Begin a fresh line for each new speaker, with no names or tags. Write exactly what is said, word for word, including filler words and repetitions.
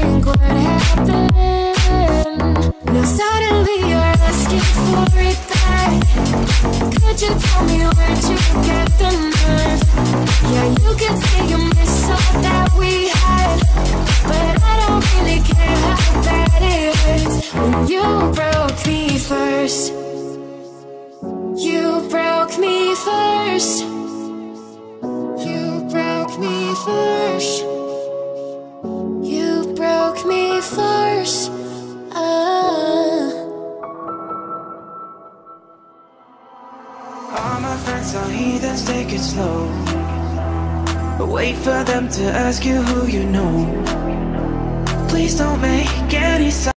think what happened. Now suddenly you're asking for it back. Could you tell me where'd you get the nerve? Yeah, you could say you miss all that we had, but I don't really care how bad it hurts when you broke me first. You broke me first. You broke me first. You broke me first. Ah.
All my friends are heathens, take it slow. But wait for them to ask you who you know. Please don't make any sense.